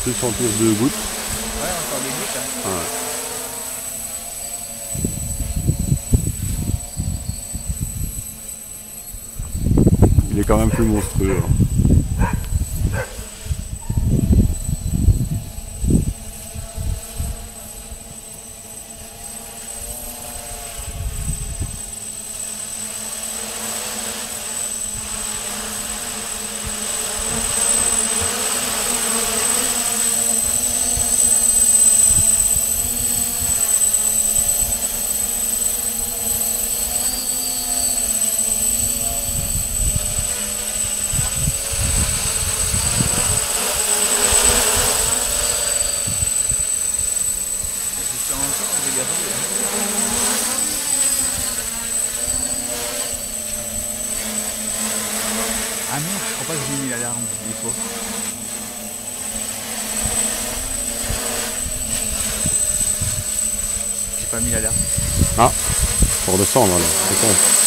peut sentir 2 gouttes. Ouais, encore des gouttes. Hein. Ouais. Il est quand même plus monstrueux. Hein. Ah merde, je crois pas que j'ai mis l'alarme, il faut. J'ai pas mis l'alarme. Ah, faut redescendre alors, c'est con.